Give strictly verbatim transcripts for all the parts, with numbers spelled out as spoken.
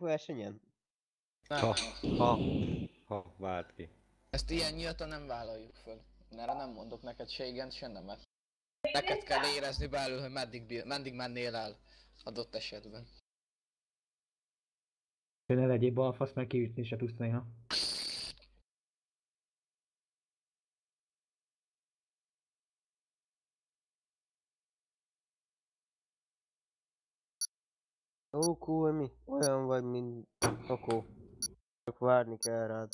versenyen? Nem. Ha, ha, ha, vált ki. Ezt ilyen nyíltan nem vállaljuk föl. Erre nem mondok neked se igent, se nemet. Neked kell érezni belül, hogy meddig, bír, meddig mennél el adott esetben. Te ne legyél balfasz, mert kiütni se tudsz néha. Ó, Kulmi, olyan vagy, mint Tokó. Csak várni kell rád.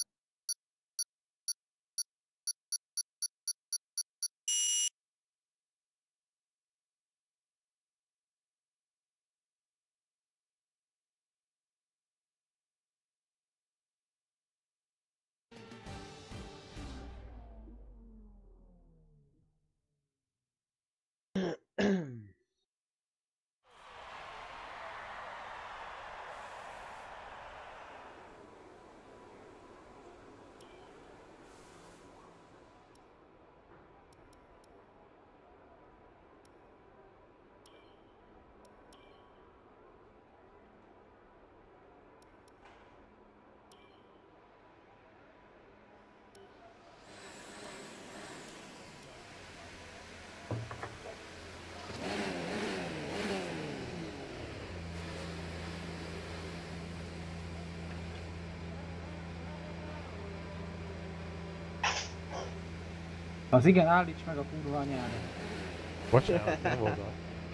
Az igen, állíts meg a kurva anyádat. Bocsánat, nem oda.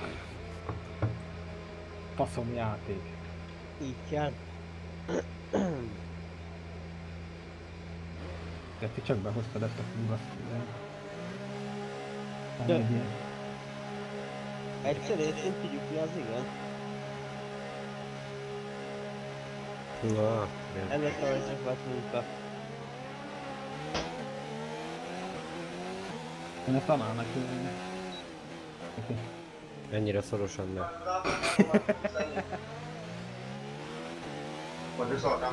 Faszom játék. Így kell. De ti csak behoztad ezt a kurva szkúzát. De- Egyszer értünk, tudjuk ki az igen? Na, nem. Ennek a volt munka. Én ezt tanálnak különni. Oké. Ennyire szorosan nem. Quando gioca?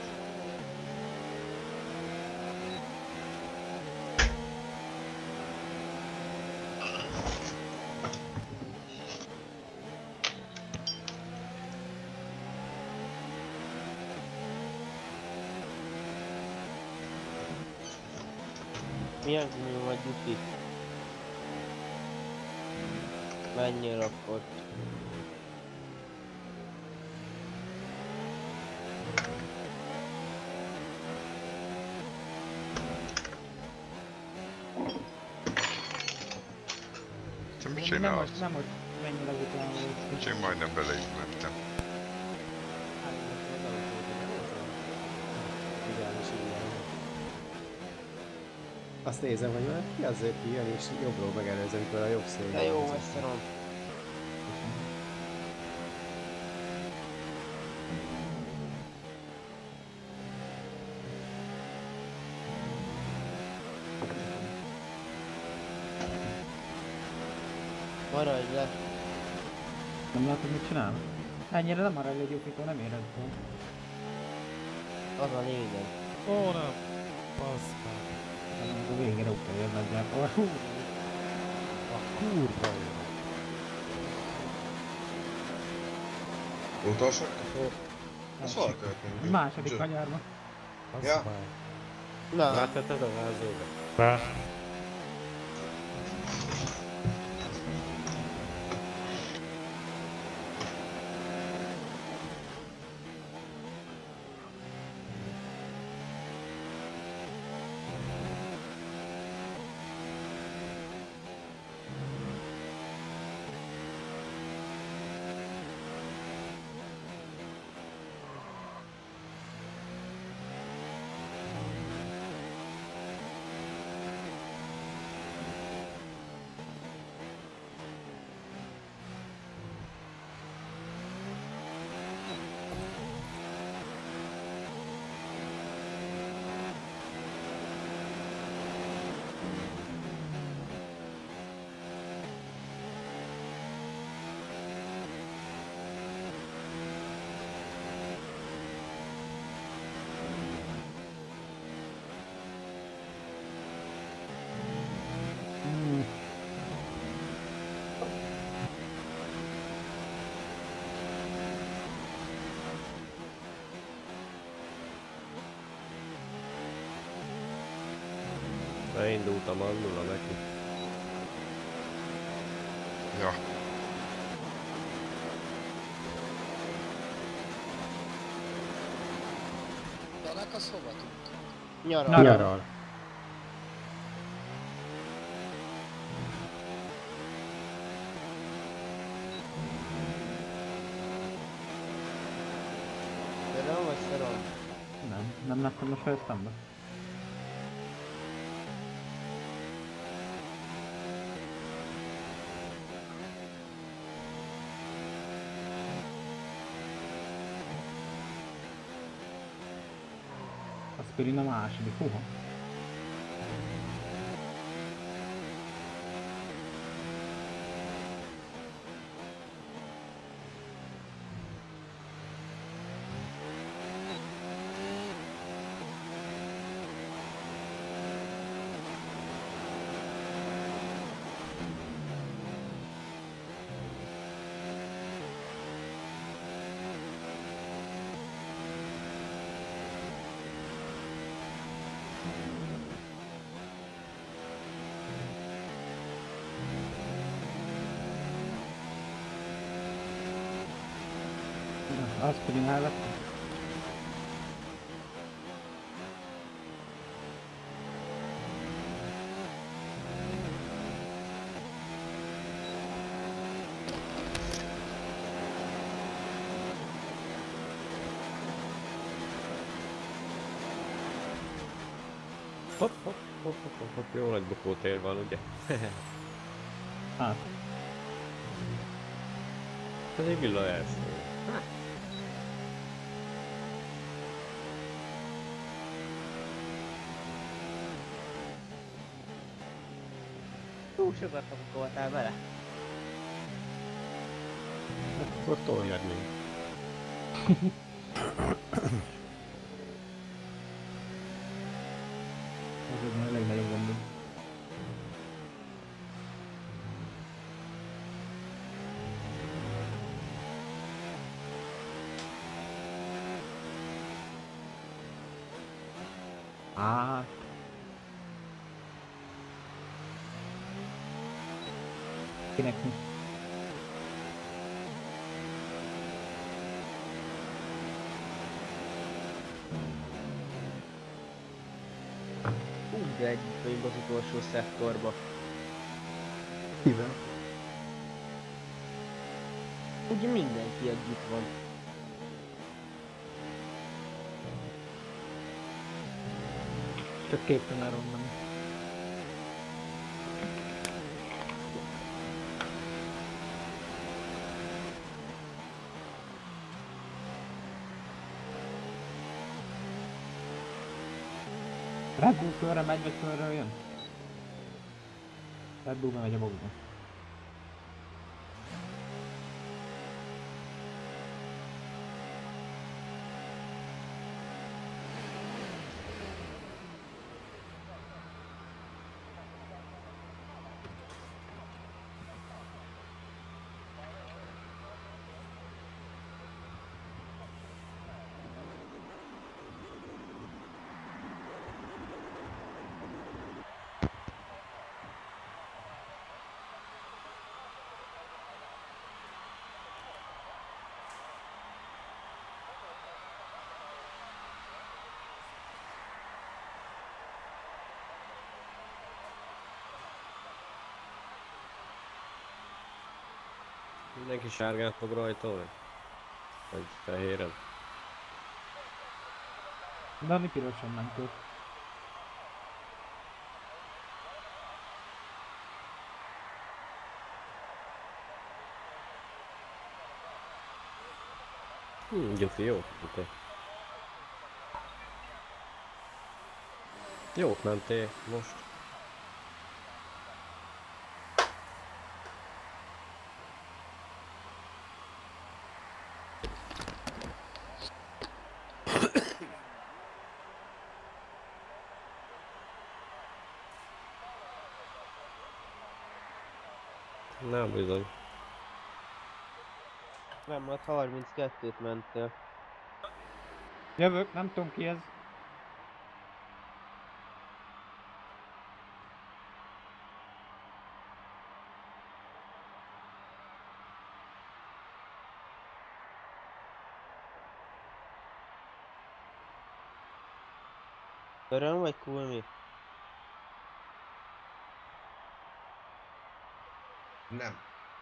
Milyen gumi vagy, Duki? Menjél akkor. Te mit Nem csinálsz? hogy, nem hogy mennyi legután volt. Én majdnem beleismertem. Azt nézem, hogy már ki azért kijön, és jobbról megelőzöm, amikor a jobb szél. De jó, Westeron. Maradj le. Nem látod, mit csinál? Ennyire nem maradj egy mikor nem éred fel. Az a lényeg. Ó, nem. Basz meg. A végére utolja nagyjából. Hú, A kurva jó. Utolsó? Ez hol történt? második kanyarban. Basz Ja. meg. Na, Láttad a vázóba? Be. Beindultam annula neki. Ja, Danak az hova tűnt? Nyaral. Nyaral. Szerelem vagy szerelem? Nem, nem láttam most fejeztem be. Aspirina második, húha. Aspirina elvettem. Hopp, hopp, hopp, hopp, hopp, hopp, jó nagy bukótér van, ugye? Hát, Ez egy villajelszó. Túl sokat pakoltál bele. Akkor toljad még. ez egy elég nagyobb gond. Á. Kinek mi? Hú, de együtt vagyunk az utolsó szektorba. Mivel? Ugye mindenki együtt van. Csak képtelenem nem. Red Bull körre megy, vagy körről jön? Red Bull megy a boxba. Mindenki sárgát fog rajtolni? Vagy fehéren? Dani pirosan nem tud. Hm, Gyufi, jó. Gyufi. Jót mentél most. Nem bizony. Nem, hát harminckettőt mentél. Jövök, nem tudom ki ez. Öröm vagy kulmi? Nem.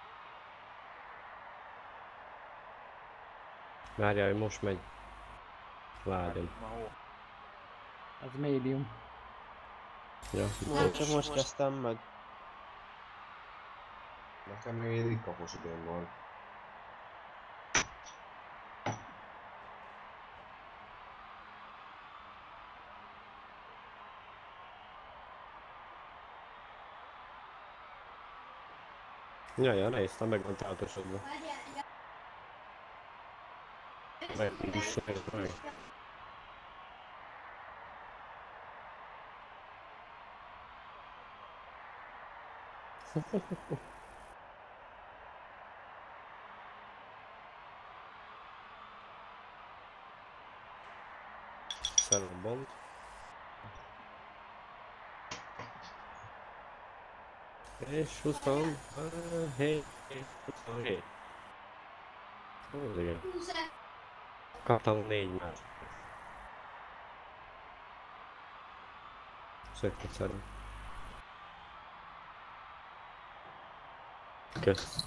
Várjál, hogy most megy. Várjál. Az médium. Ja, Most csak most kezdtem meg. Nekem még egy kapos idén van. ja, ja, néztem, meg van táltosodva. Meg is meg. Szerelbont. És huszonhét. huszonhét. Ó, igen. Kaptam négy már. Szökket szerint. Kösz.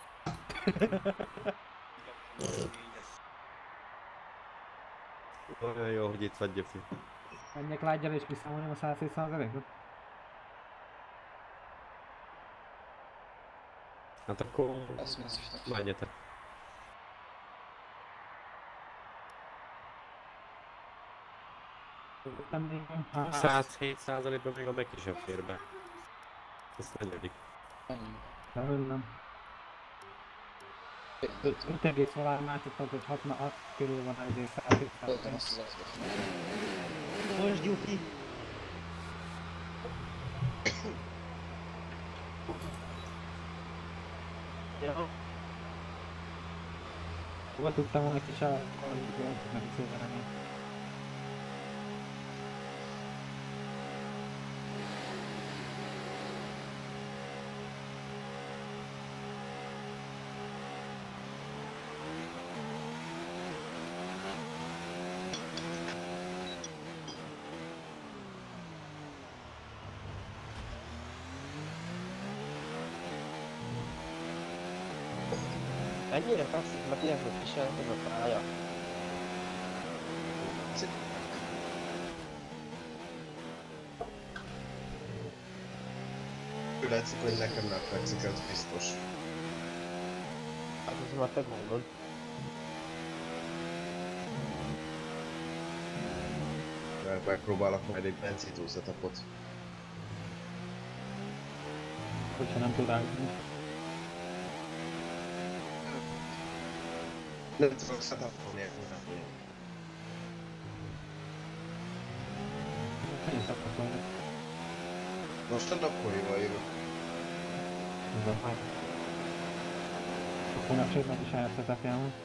Olyan jó, hogy itt vagy, Gyöfi. Menjek lágyjal és visszamolni a száz százalékot? Hát akkor Azt mondja, menjetek. Nem még nem. száz hét százalékban még a meg is sem fér be. Ez negyedik. menjünk. Nem. öt egész valány másodperc, hogy hat körül van egy száz hét Töltöm százalék. azt az asztalt. Most Gyufi! Jó. Hova tudtam volna kis elkolni, meg szépen. Ennyire feszít, mert tényleg hogy viseltem a pálya. Ő látszik, hogy nekem nem fekszik, ez biztos. Hát ez már te gondod. Mert megpróbálok majd egy benzító setupot. Hogyha nem tud állni. Nem tudok setupolni nélkül. Én szakaszolni. Most a nappalival jövök. Ez a hát. A hónapségnek is saját setupján van.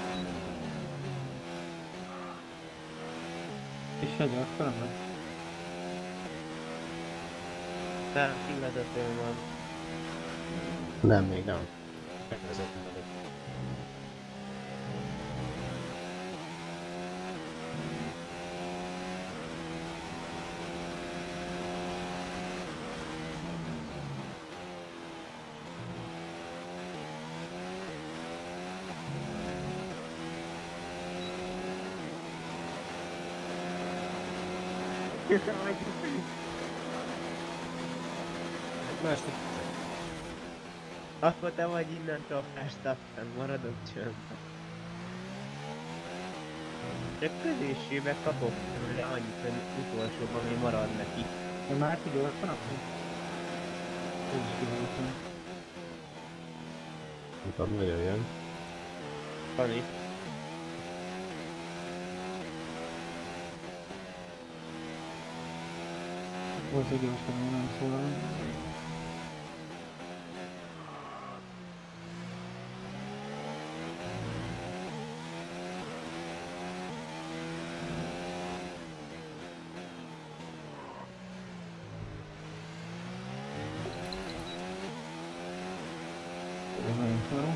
És egy akkor nem lesz. Nem, kivezetőn van. Nem, még nem. Megvezettem elég. Más Akkor te vagy innentől Verstappen, maradok csöndben. Csak közésébe kapok tőle annyit, hogy utolsóban még marad neki. De már ki gyorsan akkor? Ez is kiválóan. Nem tudom, nagyon jön. Van itt. Volt egy gyors kamera, nem szólalom. Ez nagyon szaró.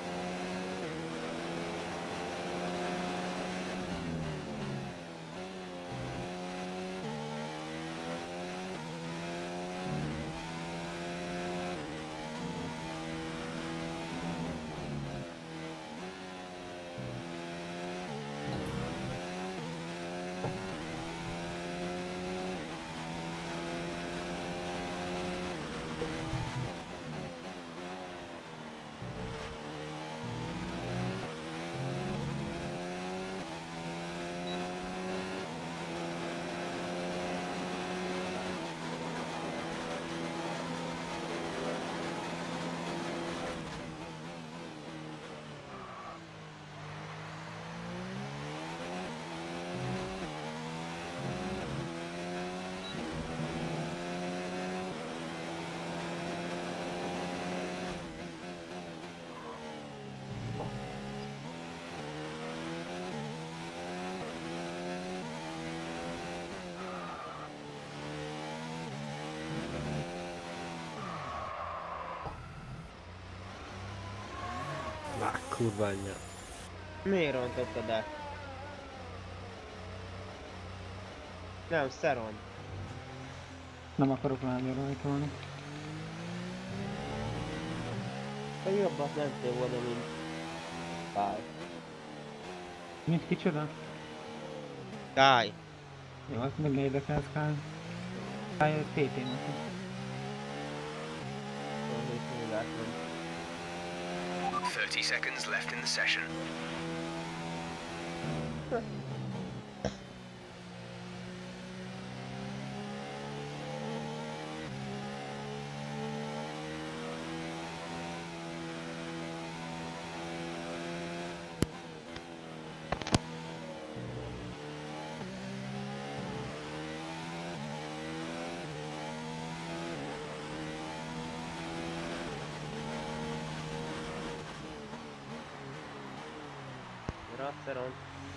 Á, kurva anyja. Miért rontottad el? Nem, Szeron. Nem akarok lábra rajtolni. Te jobbat mentél volna, mint Kály. Mint kicsoda? Kály. Jó, az meg érdekel Sky. Sky té té-nek. thirty seconds left in the session. Szeron.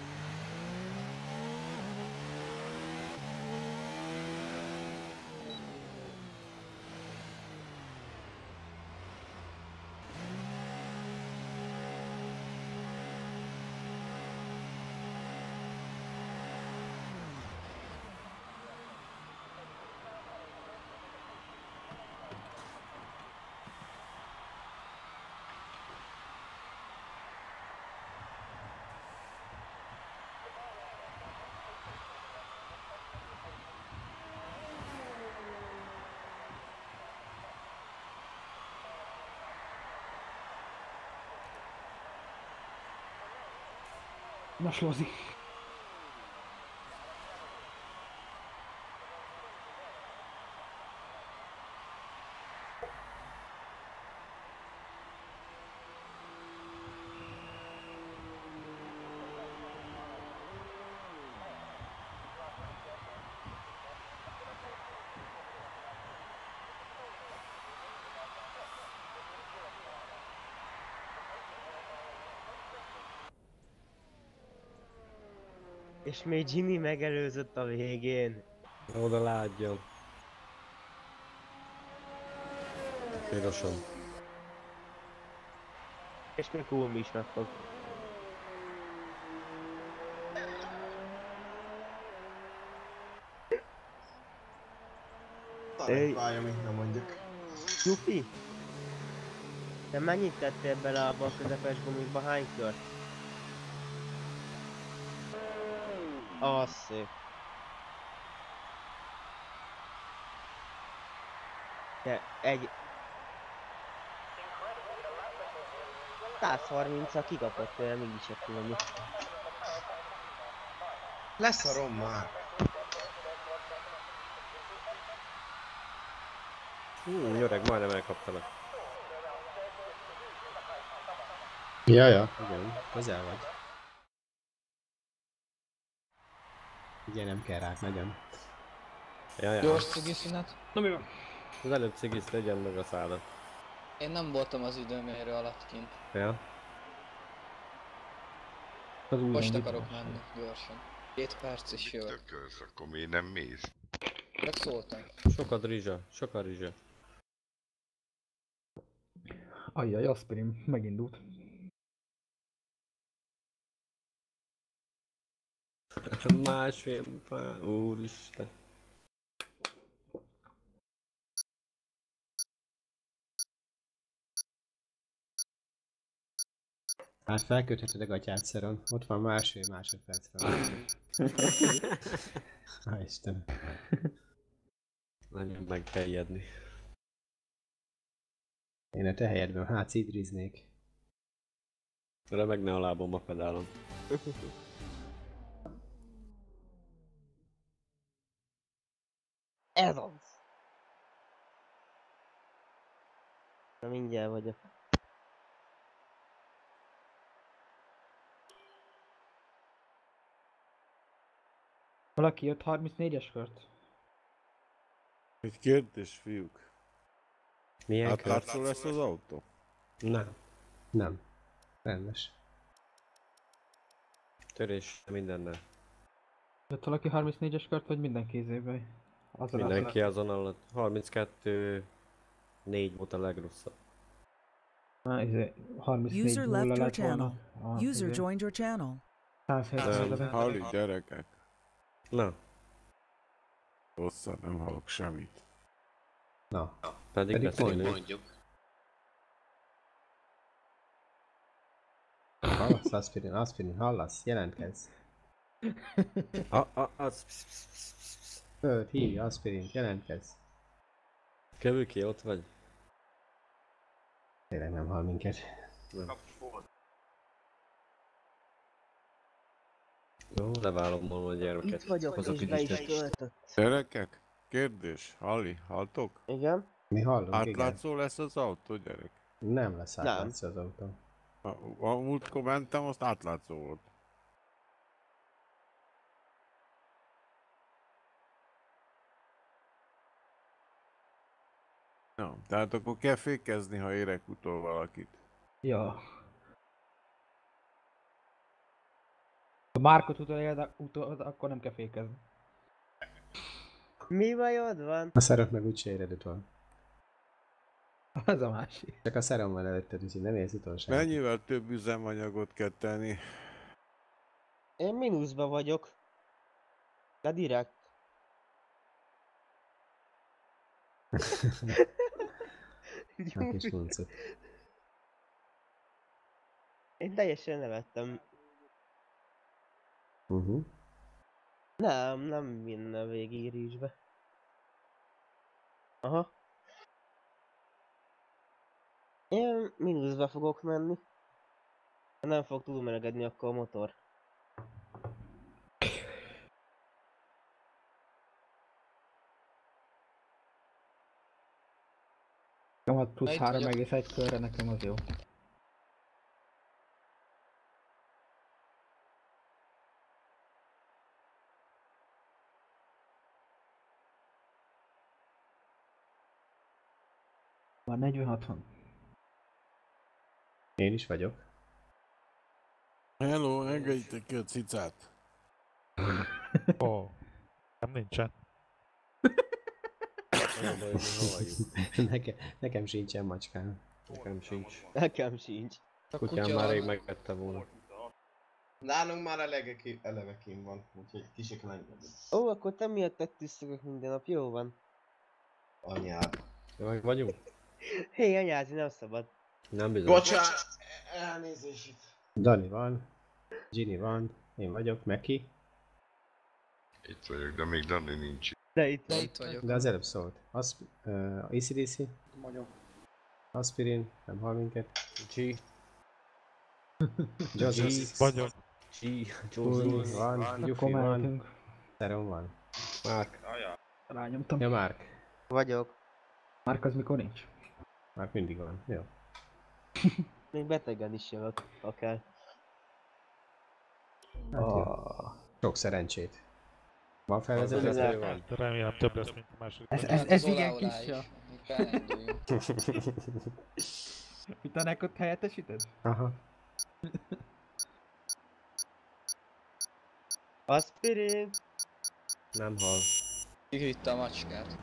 Most lozik. És még Jimmy megelőzött a végén. Oda látjon. Pirosan. És még Kulmi is megfog. Talán pálya, mint nem mondjuk. Gyufi! Te mennyit tettél bele abba a közepes gumikba? Hány kört? Az szép. De egy... száz harminccal kikapott tőle, mégis a Kulmi. Leszarom már. Hú, öreg, majdnem elkaptalak. Ja, ja, igen, közel vagy. Ugye nem kell rád nagyon. Jaj, Gyors cigiszünet. Na mi van? az előbb cigisz legyen meg a szádat. Én nem voltam az időmérő alatt kint. Ja. Az új Most indítás. akarok menni, gyorsan. Két perc és jövök. Tökölsz, akkor miért nem mész? Csak szóltam. Sokat rizsa, sokat rizsa. Ajjaj, aspirin, megindult. Másfél pár, úristen. Hát felkötheted a gatyát, Szeron. Ott van másfél másodperc van. Há, Isten. Nagyon meg kell ijedni. Én a te helyedben hát cidriznék. Remegne a lábom a pedálon. Ez az! Na mindjárt vagyok. Valaki jött harmincnégyes kört? Egy kérdés, fiúk. Milyen kör? Átlátszó lesz az autó? Nem. Nem. Rendes. Törés mindennel. Jött valaki harmincnégyes kört, vagy minden kézébe? Azon Mindenki azon alatt. harminckettő négy volt a legrosszabb. Na, izé, harmincnégy User nulla left your lett volna. channel. Ah, User izé, joined your channel. száz hetven. Halli, gyerekek. Na, Hosszan nem hallok semmit. Na, pedig, Pedig beszélni. mondjuk. Hallasz, aspirin, aspirin, hallasz, jelentkezz. Ah, ah, az... Föld, hívj, aspirin, jelentkezz. Kevőki, ott vagy? Tényleg nem hall minket. Nem. Jó, leválom volna a gyermeket. Itt vagyok, Hozok és egy be is istent. töltött. Gyerekek, kérdés, Halli, halltok? Igen? Mi hallunk, igen. Átlátszó lesz az autó, gyerek? Nem lesz Nem. átlátszó az autó. A, a múltkor mentem, azt átlátszó volt. Na, tehát akkor kell fékezni, ha érek utol valakit. Ja. Ha Márkot utolérd, utol, akkor nem kell fékezni. Mi bajod van? A szerok meg úgyse éred utol. Ez a másik. Csak a szerom van előtted, úgyhogy nem érsz utol semmit. Mennyivel több üzemanyagot kell tenni? Én mínuszba vagyok. De direkt. A kis luncut. Én teljesen nevettem. Uh-huh. Nem, nem vinne végigírásbe. Aha. Én mínuszba fogok menni. Ha nem fog túlmelegedni akkor a motor. Nyomat plusz Itt három vagyok. egész egy körre, nekem az jó. Már negyvenhat van. Én is vagyok. Hello, engedjétek ki a cicát. Ó, nem nincsen. Oda, hogy mi halljuk. Nekem, nekem sincsen macskám. Nekem sincs. Nekem sincs. A Kutyám kutya már rég van. megvette volna. Nálunk már eleve, ki, eleve kín van, úgyhogy kisik lengyelünk. Ó, akkor te miattad tisztulok minden nap, jó van. Anyád. De meg vagyunk? Hé, anyázni nem szabad. Nem bizony. Bocsánat! Elnézést. Dani van, Ginny van, én vagyok, Meki, Itt vagyok, de még Dani nincs. De itt De van. itt vagyok. de az előbb szólt. Asp uh, á cé dé cé, Vagyok. Aspirin, nem hall minket. G. Joseph, Vagyok. G. Uli Josie. van, Akkor Yuffie van, mehetünk. Teron van. Márk. Rányomtam. Ja, Márk. Vagyok. Márk az mikor nincs? Márk mindig van, jó. Még betegen is jövök, akár. Hát jó. Sok szerencsét. Van Az felvezető? vezető van. Remélem több lesz, mint a második. Ez, Hát ez, az ez olá igen olá kis is. ja. Itt belenduljunk. Mit a nekod helyettesíted? Aha. Aspirin! Nem hall. Kivitte a macskát.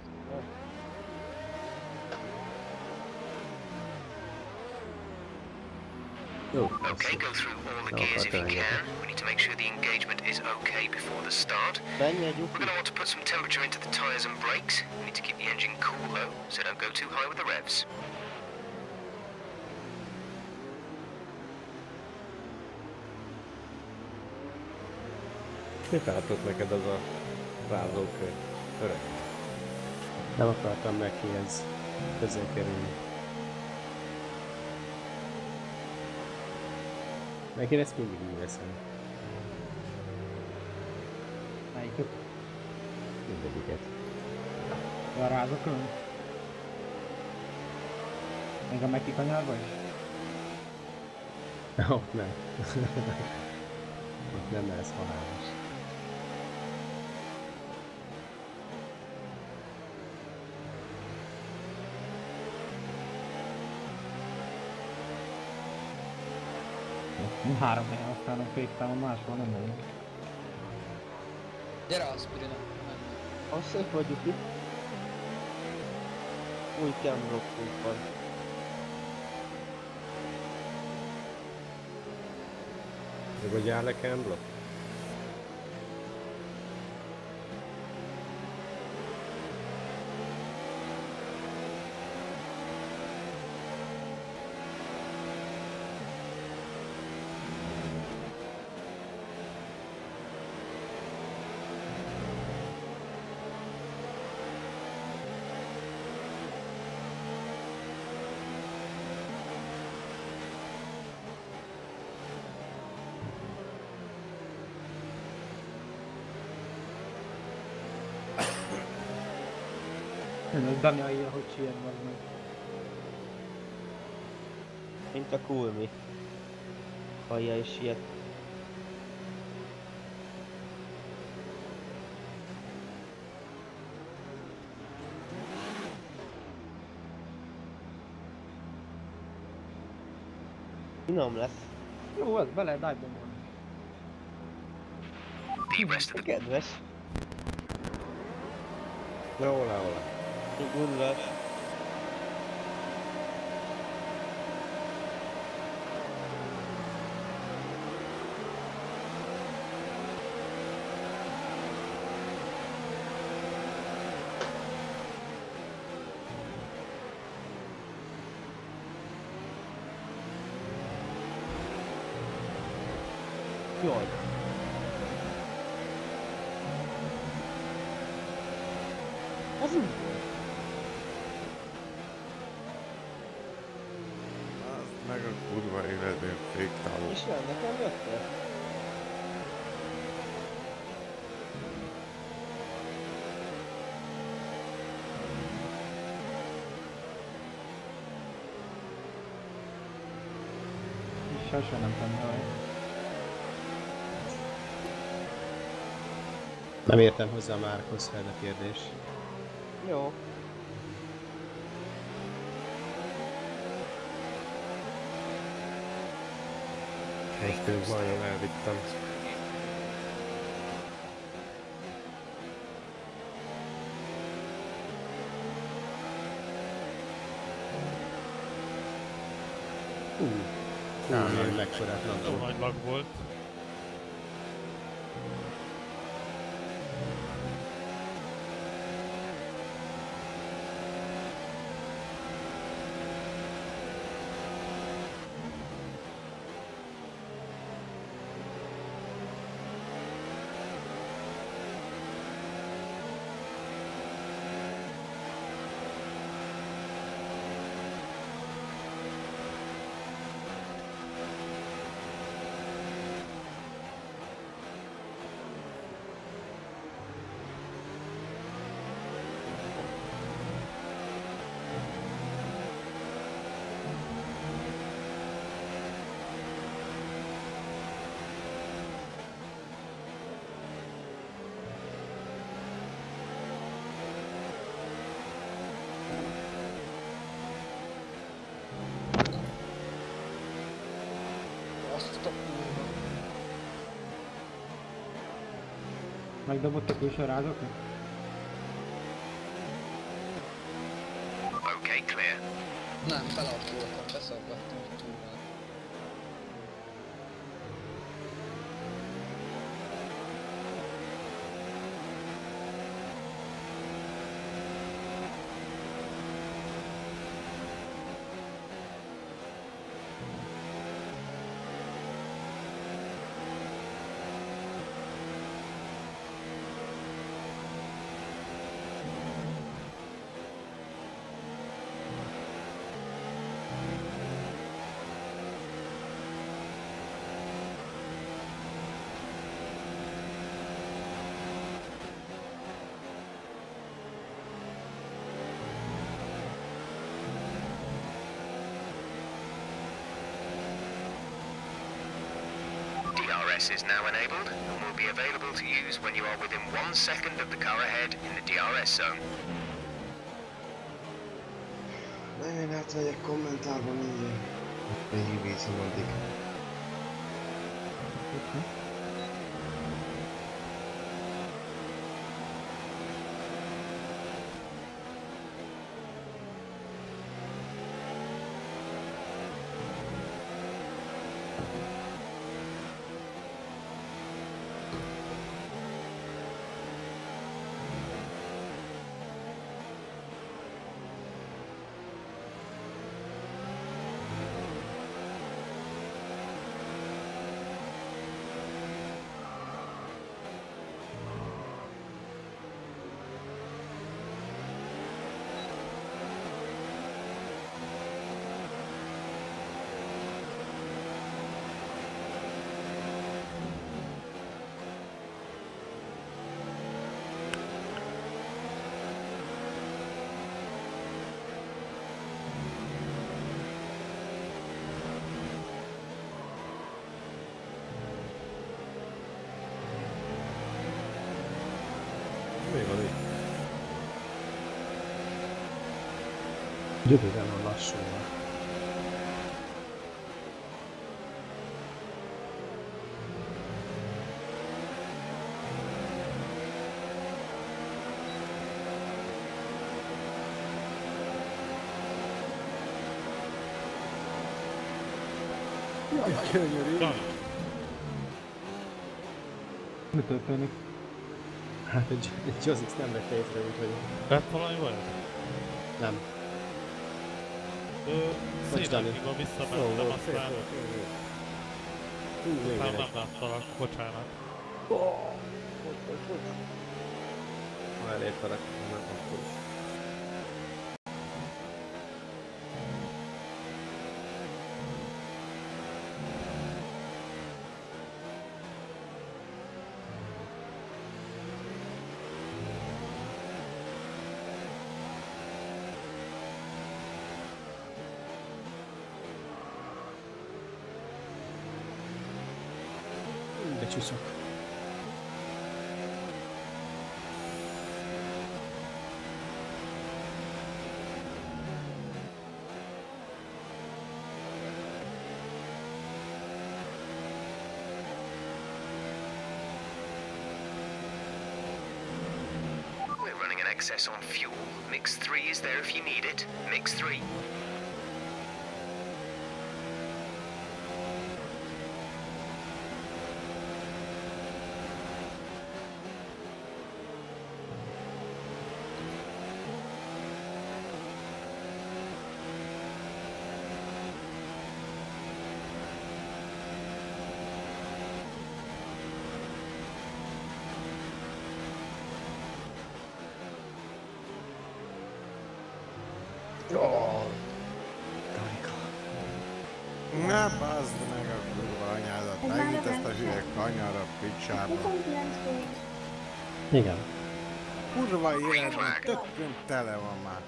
Jó. Okay, go through all the No, gears if you okay. can. We need to make sure the engagement is okay before the start. Menj egy We're Yuffie. going to want to put some temperature into the tyres and brakes. We need to keep the engine cool though, so don't go too high with the revs. Mit látott neked az a rázókör? Öreg. Nem akartam neki ez közel kerülni. Neki ezt mindig így veszem. Melyiket? Mindegyiket. A rázokon? Még a Meki kanyarba is? Ott nem. Ott nem lesz halálos. Mi három helyen használom féktávon, máshol nem megyünk. Gyere Aspirina. Az szép vagy Yuffie. Új camrockunk van. Nyugodjál le, Campbell? Ez Dani írja, hogy siet van meg. Mint a Kulmi. Hallja és siet. Finom lesz. Jó, ez bele, dive bombol. The rest of the Kedves. Na, olá, olá. Gunlas. Jaj. Az úgy volt. Az meg a kurva életén féktávol. És nem, nekem jöttél? Sose nem tenni olyan. Nem értem hozzá Márkhoz fel a kérdés. Jó. Most én nagyon elvittem. Úr, mekkorát Jó landolok. nagy lag volt. Azt a kurva. Megdobott a külső rázoknak? Okay, clear. Nem, felapoltam, beszaggattam, hogy túl van. D R S is now enabled and will be available to use when you are within one second of the car ahead in the D R S zone. Nem, én átmegyek kommentárban mindjárt. Végigvízom addig. Mi van itt? Gyönyörűen van lassulva. Jaj, gyönyörű! Mi történik? Hát egy, egy Josix nem vette észre, úgyhogy Lett valami baj? nem. Ö, szénekig a visszamentem, aztán Hú, még nem, egy. nem láttalak, bocsánat. Ha elértelek, nem akkor is. Becsúszok. We're running an excess on fuel. Mix three is there if you need it. Mix three. Ne baszd meg a kurva anyádat, megint ezt a hülye kanyara picsába. Igen. Kurva életben tökkön tele van már.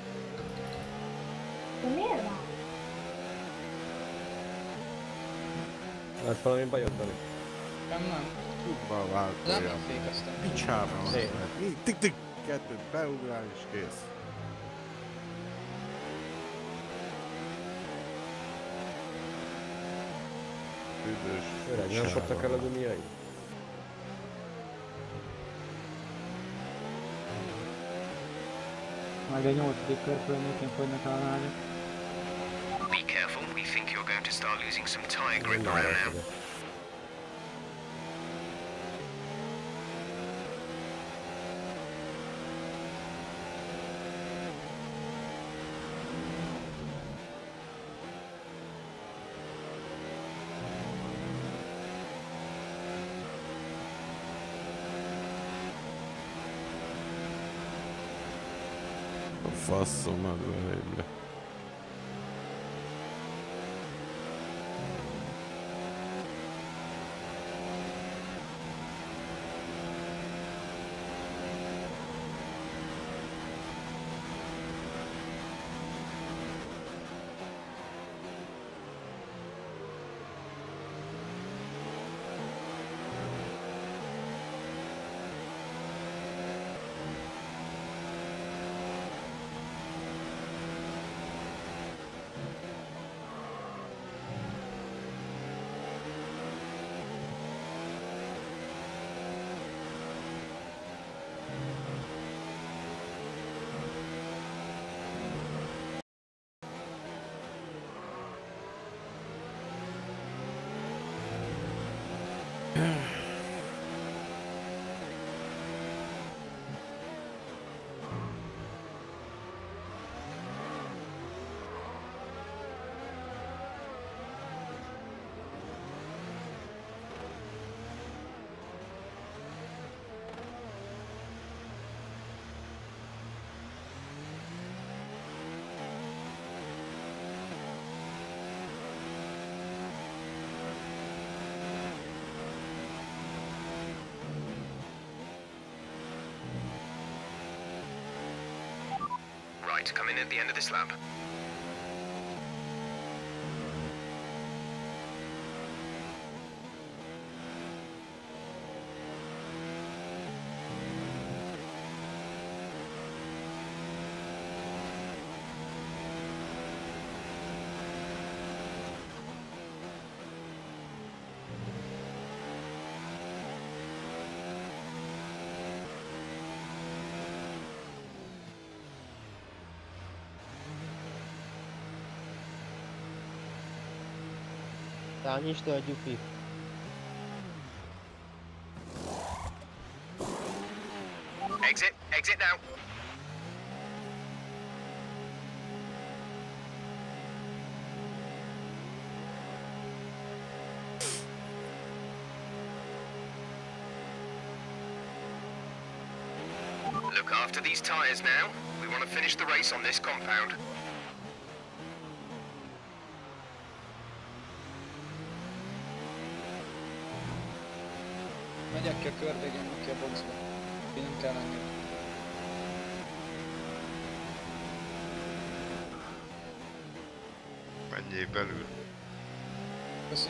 De miért van? Hát valami bajod velük. Nem, nem. Kurva Nem, váltója. nem fékeztem. Picsába van. Tik tik, kettőt beugrál és kész. Üdvös. Öreg, nem szoktak el a gumiai? Majd egy nyolcadik kör környékén fognak találni. Be careful, we think you're going to start losing some tire grip around now. Faszom, előre. Right, come in at the end of this lap. Nyisd a gyufi. Exit, exit now. Look after these tyres now. We want to finish the race on this compound. Megyek ki a körvégén, ki a boxba. Így nem kell engem. Menjél belül. Köszi.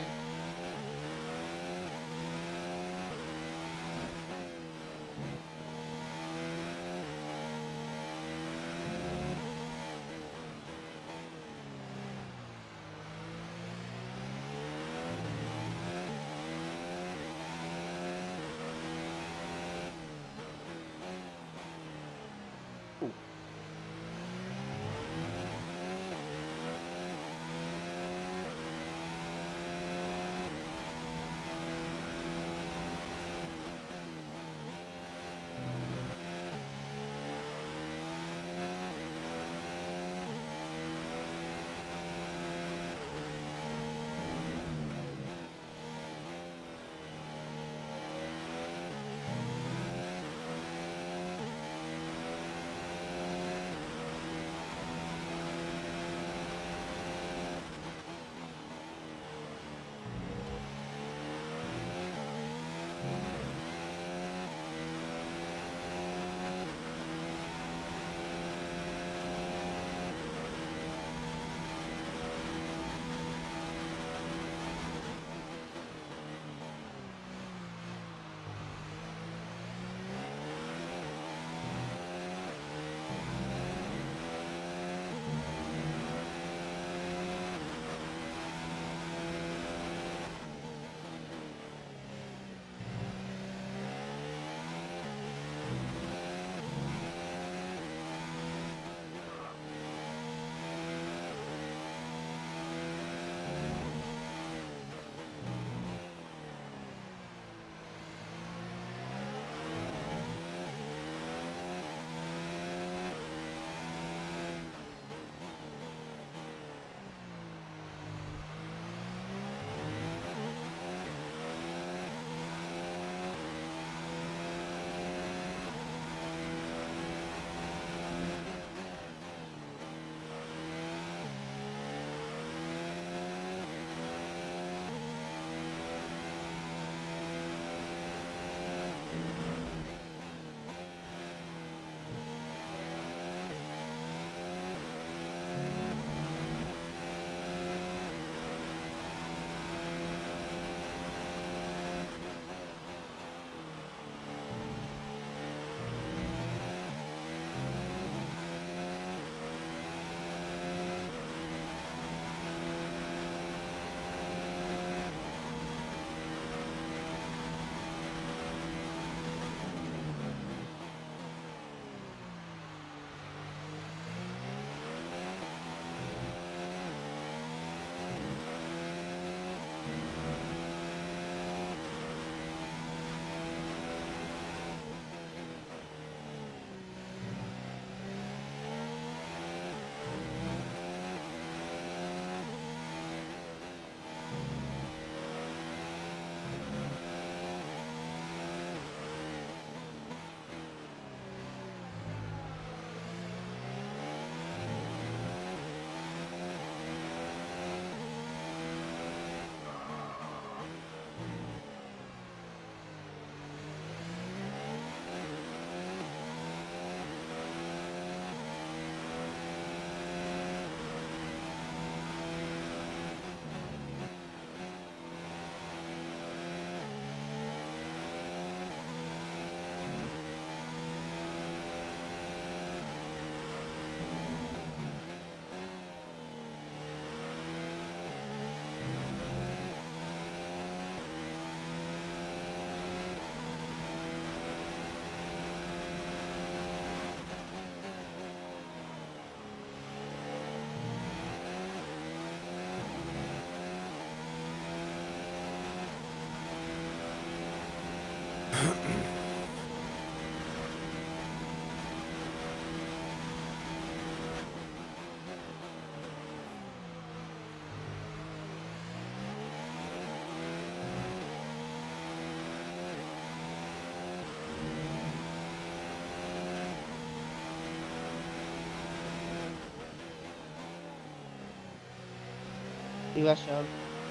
Szívesen.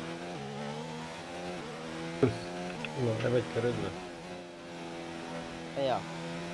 Na, nem egy körödbe. Ja.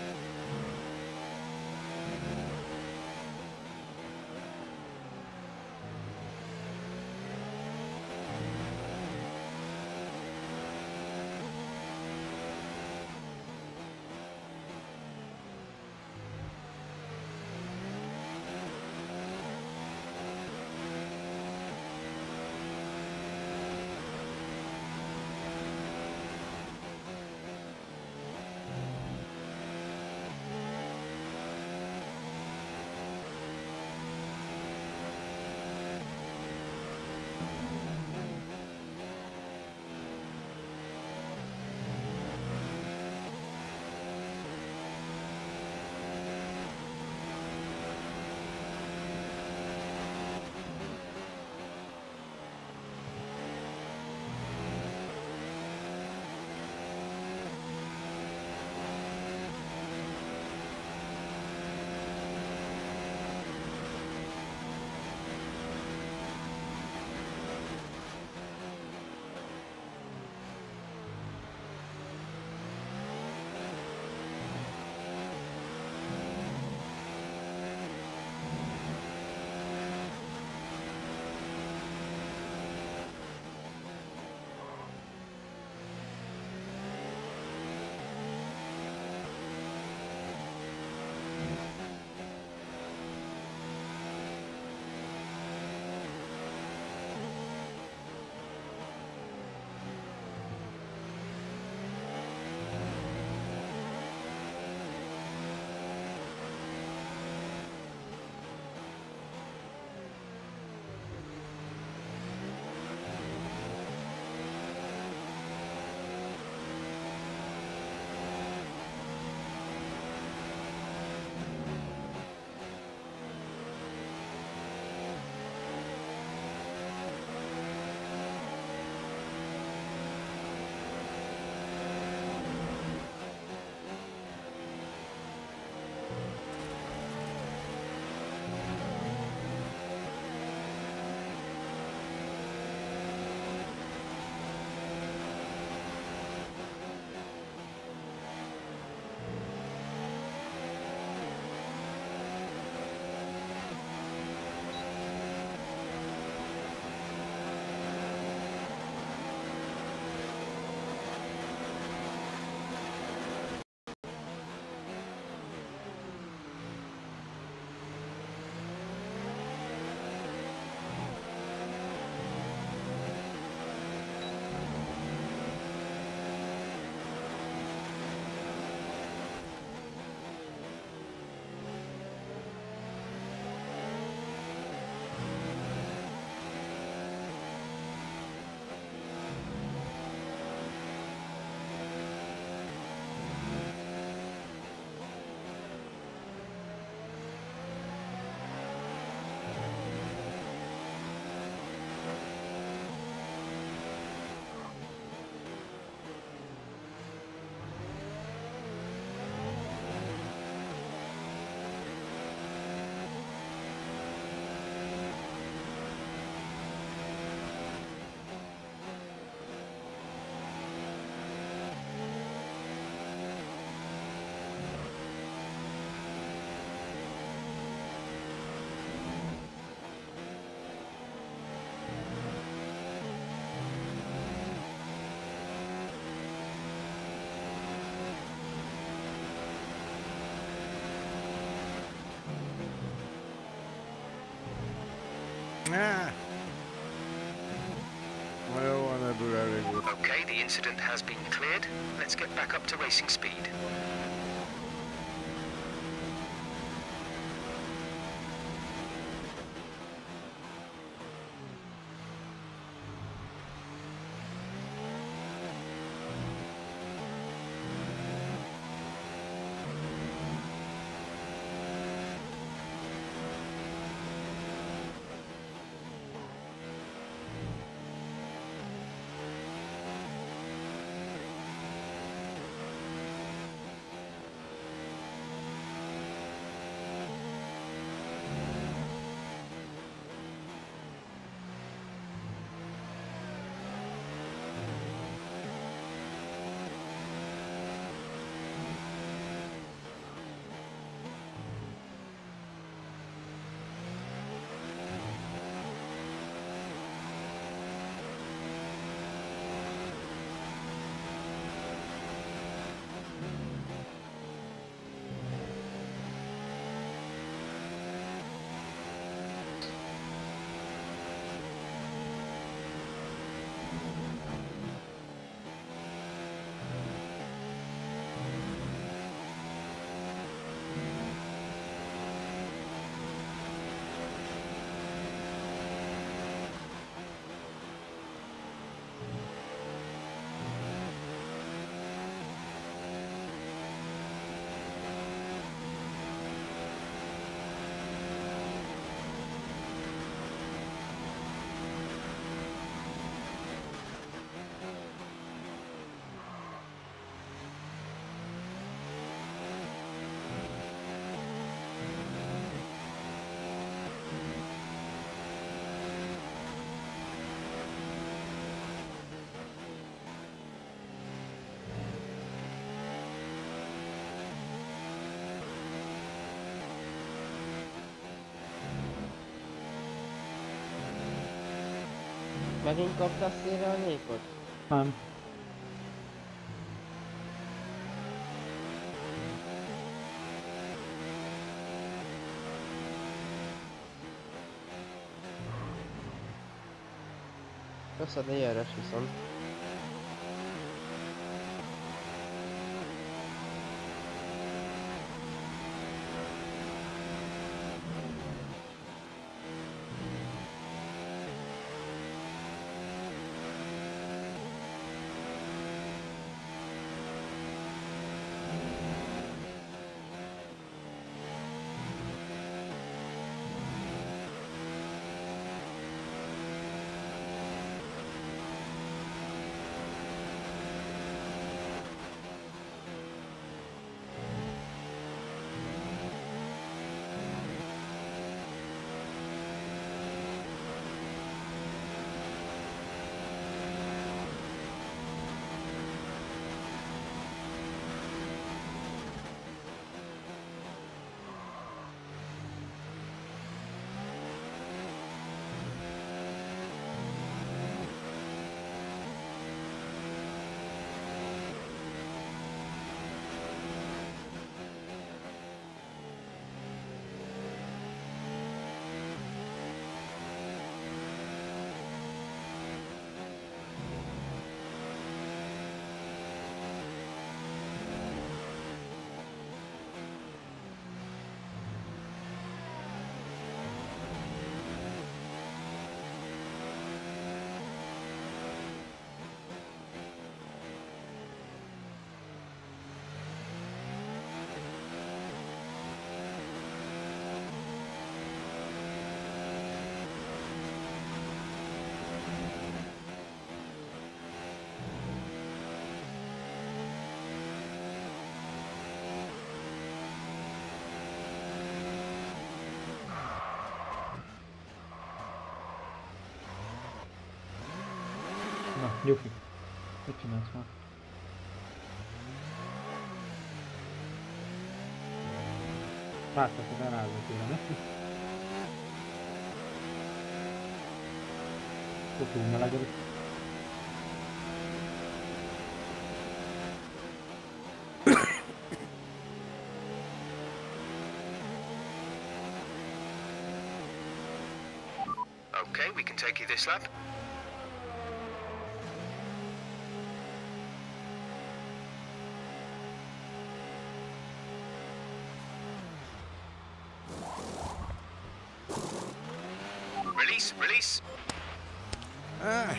Okay, the incident has been cleared. Let's get back up to racing speed. Megint kaptál szélre a nyékot? Nem. Rossz a dé er es viszont. Na, Gyufi. Mit csinálsz már? Láttak, hogy elrázok tőle, ne? Tudjuk melegedik. Okay, we can take you this lap. Release, release. Ah.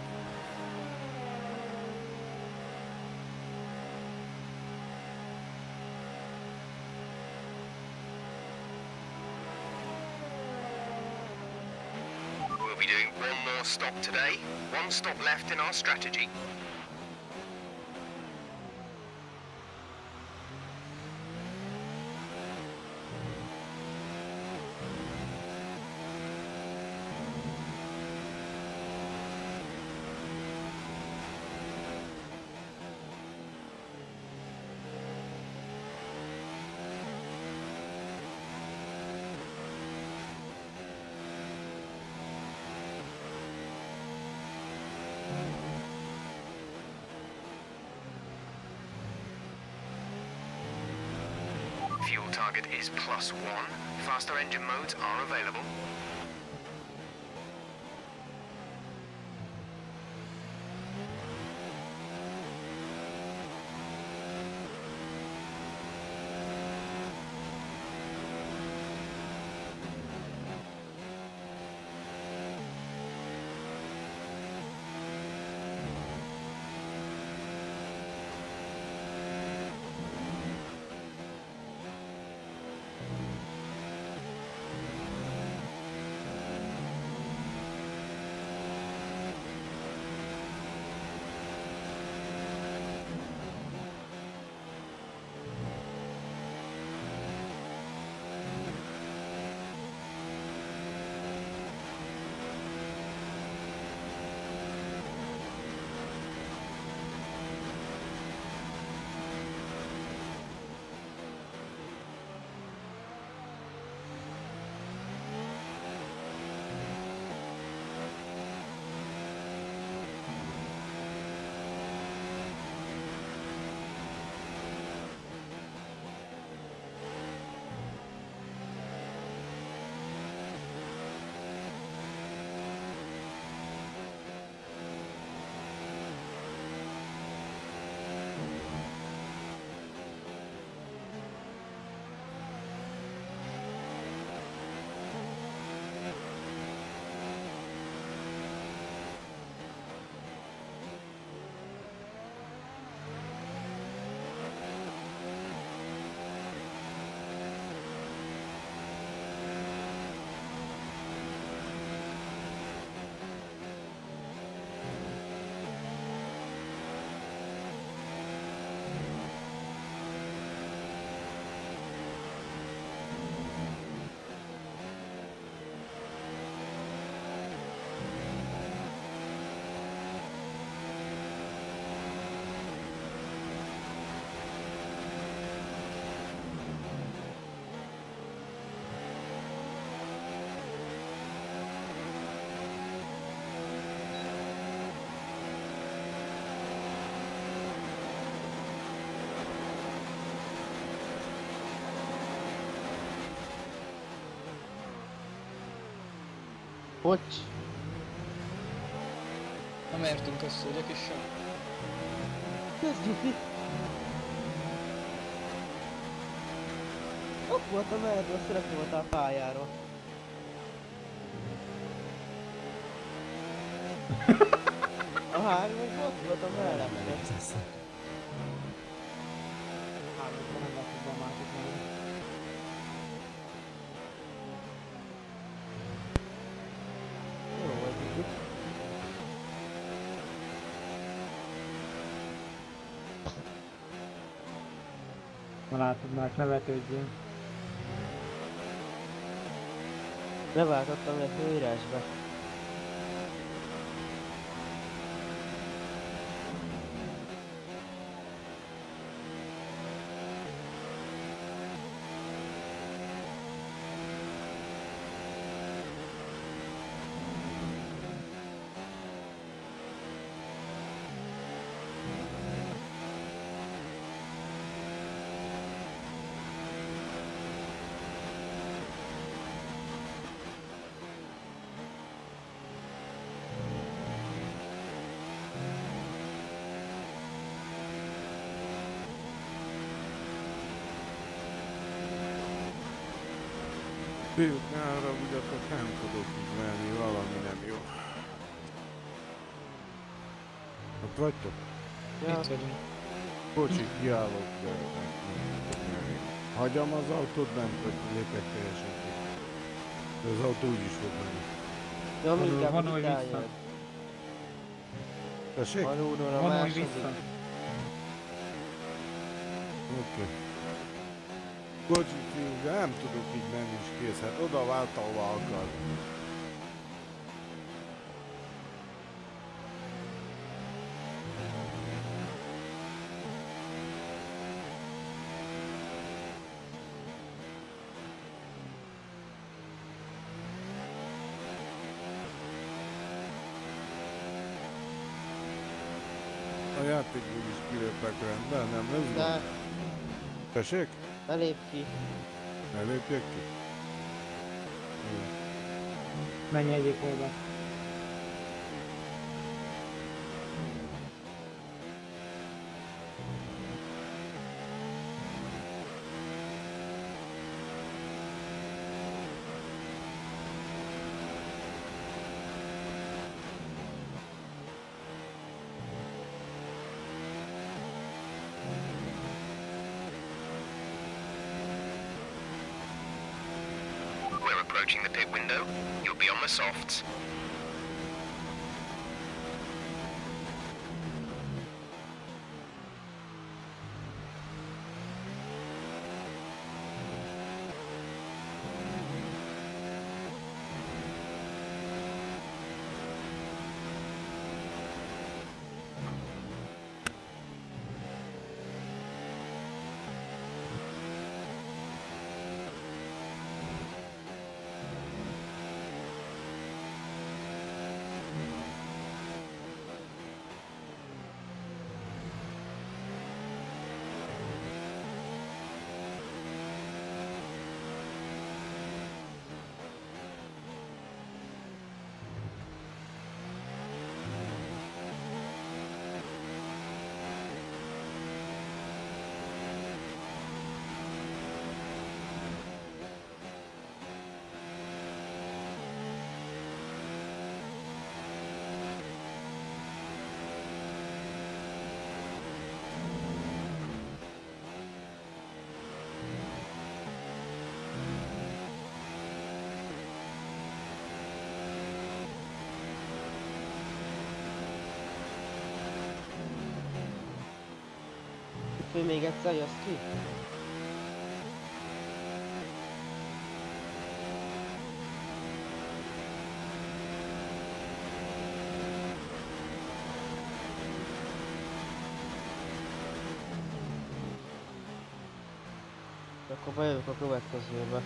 We'll be doing one more stop today. One stop left in our strategy. Fuel target is plus one. Faster engine modes are available. Bocs! Nem értünk össze, ugye kis sem? Kezdjük itt! Ott voltam erről, azt rögtön voltál a pályáról. A hármas ott voltam mellett. Hármasban nem látjuk be a másik mellett. Jó volt itt. Na látod, már ne vetődjön. Leváltottam egy főírásba. Fiúk, ne haragudjatok, nem tudok így menni, valami nem jó. Ott vagytok? Ja. Itt vagyunk. Bocsi, kiállok, de nem, nem tudok menni. Hagyjam az autót bent, vagy lépek teljesen ki. De az autó úgy is fog menni. Jó, mindjárt itt vissza. eljön. Tessék? Alulról a Vonulj második. vissza. Oké. Okay. Bocsi, fiúk, de nem tudok így menni is kész, hát oda vált, ahova akar. A játékból is kilépek rendben, nem lesz De, gond? Tessék? ne lépj ki. Ne lépjek ki? Jó. Menj egyik oldal. We're approaching the pit window. You'll be on the softs. Ő még egyszer jössz ki? Akkor bejövök a következőbe.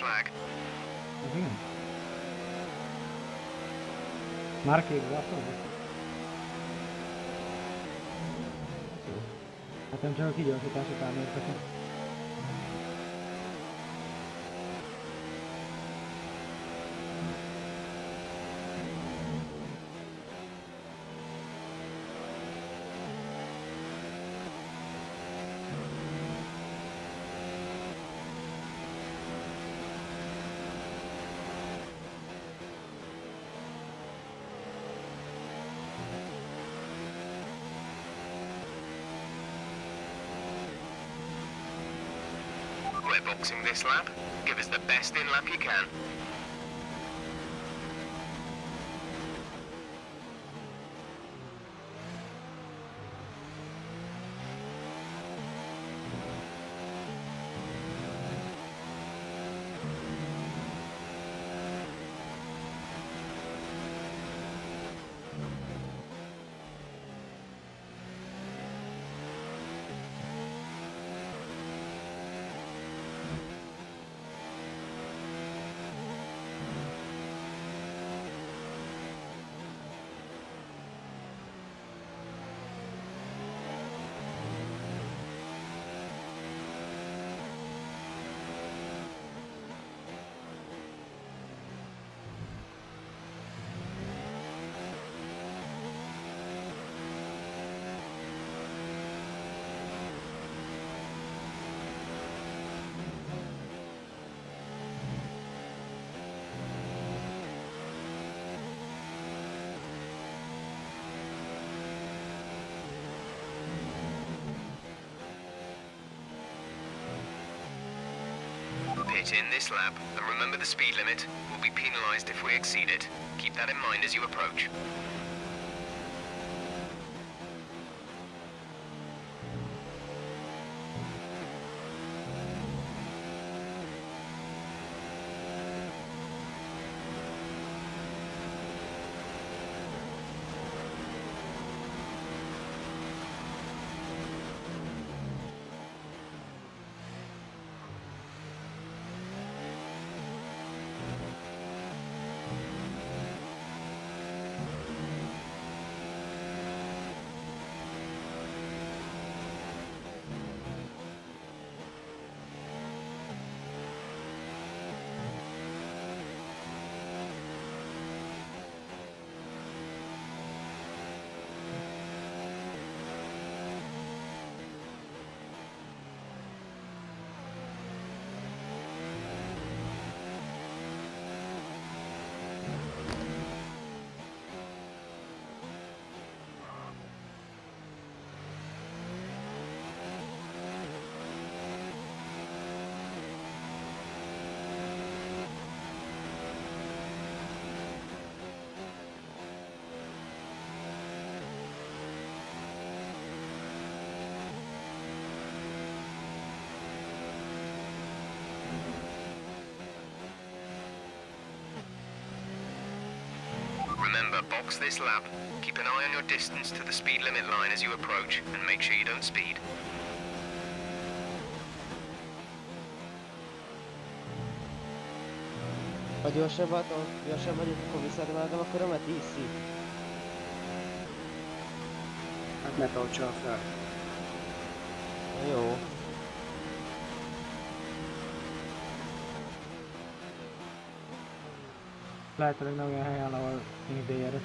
flag. Ez igen? Már kék zászló? Jó. Hát nem csak a kigyorsítás után értek. We're boxing this lap. Give us the best in lap you can. Pit in this lap, and remember the speed limit. We'll be penalised if we exceed it. Keep that in mind as you approach. Remember, box this lap. Keep an eye on your distance to the speed limit line as you approach, and make sure you don't speed. Ha gyorsabbat, ha gyorsabb vagyok, akkor visszavágom, akkor a Matissi. Hát ne tartsa fel. Jó. Lehetőleg nem olyan helyen, ahol idéjére.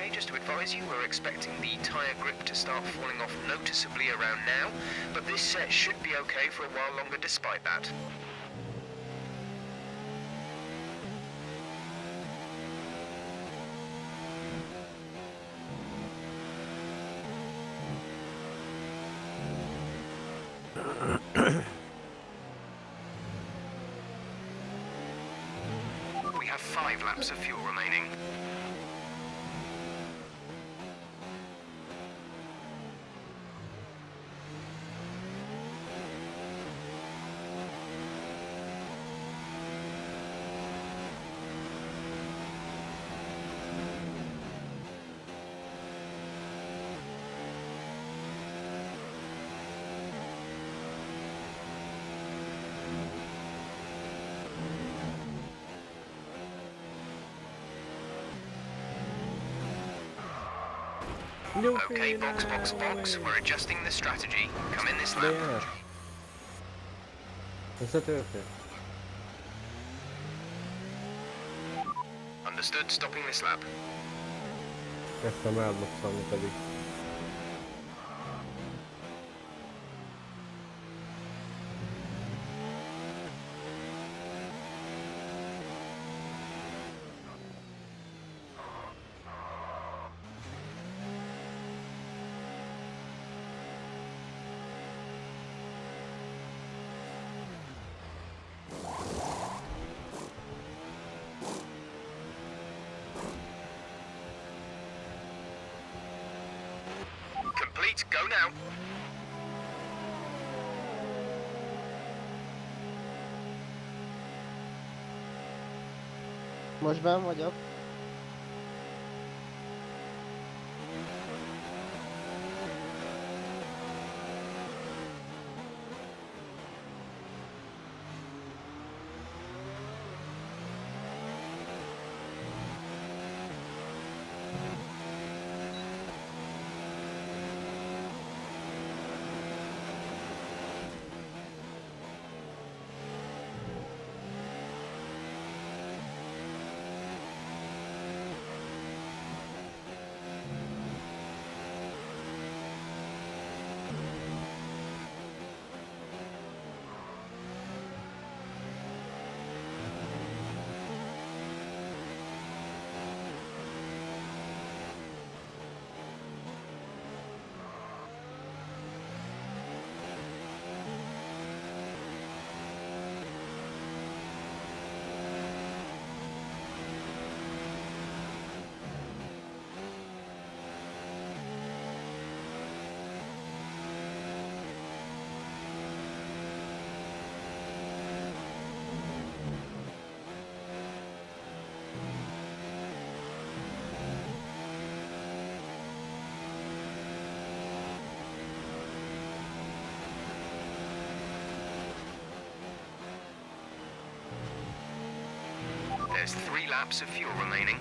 Okay, just to advise you, we're expecting the tyre grip to start falling off noticeably around now, but this set should be okay for a while longer despite that. We have five laps of fuel remaining. Okay, box, box, box. We're adjusting the strategy. Come in this lap. Összetörtél? Understood, stopping this lap. Kezdtem elbosszalni pedig. Complete, go now. Most benn vagyok. There's three laps of fuel remaining.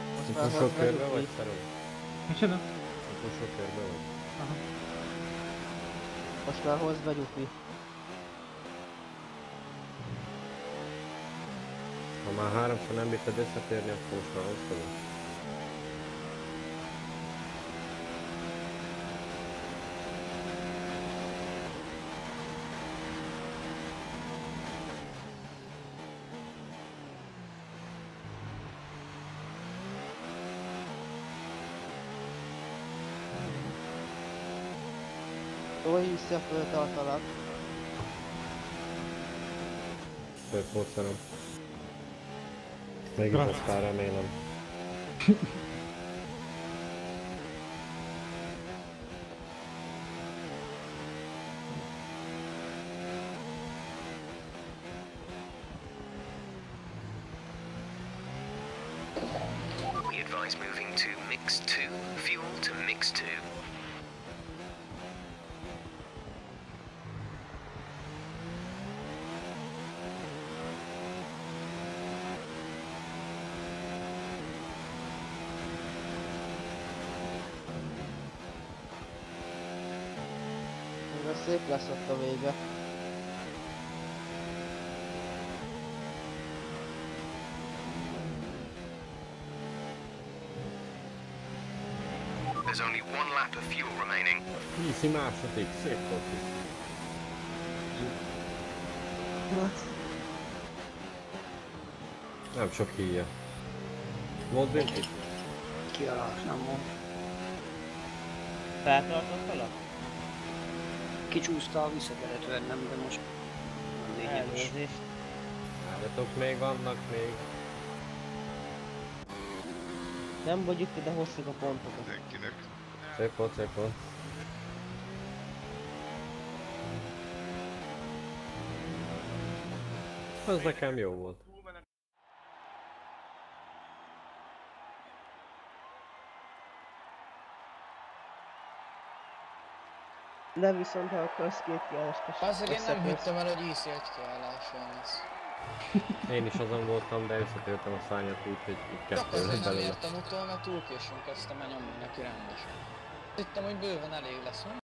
Utolsó körbe vagy, Szeró? Micsoda? Utolsó körbe vagy? Aha. Most már hozd be, Gyufi. Ha már háromszor nem bírtad összetérni, akkor most már hoztad. Tolj vissza föl tartalak. Szép módszerem. Mégis aztán remélem. We advise moving to mix two, fuel to mix two. Ez szép lesz ott a vége. There's only one lap of fuel remaining. Easy második, szép volt is. Nem sok híja. Volt bünti? Ki alá, nem volt. Feltartott alap? Kicsúszta, vissza kellett vennem, de most elnézést. Várjatok, még vannak még. Nem vagyunk, de hozzuk a pontokat. Mindenkinek. Szép volt, szép volt. Az nekem jó volt. De viszont ha akarsz két kiállást, Azért én nem hittem el, hogy íszi egy kiálláson lesz. Én is azon voltam, de összetértem a szányat úgy, hogy így kettő Csak azért lett nem belőle. értem utol, mert túl későn kezdtem el nyomni neki rendesen. Hittem, hogy bőven elég lesz,